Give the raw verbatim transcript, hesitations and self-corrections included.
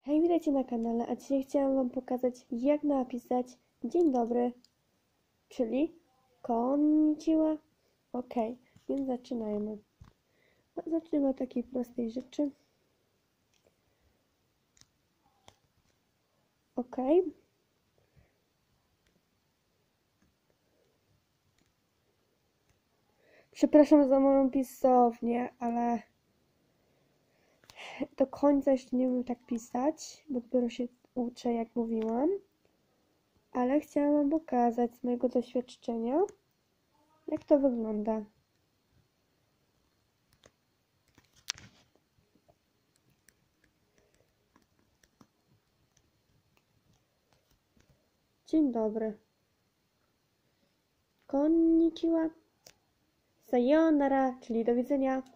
Hej, witajcie na kanale, a dzisiaj chciałam wam pokazać, jak napisać dzień dobry, czyli konnichiwa. Ok, więc zaczynajmy. Zacznijmy od takiej prostej rzeczy. Ok. Przepraszam za moją pisownię, ale do końca jeszcze nie umiem tak pisać, bo dopiero się uczę, jak mówiłam. Ale chciałam wam pokazać z mojego doświadczenia, jak to wygląda. Dzień dobry. Konnichiwa. Sayonara, czyli do widzenia.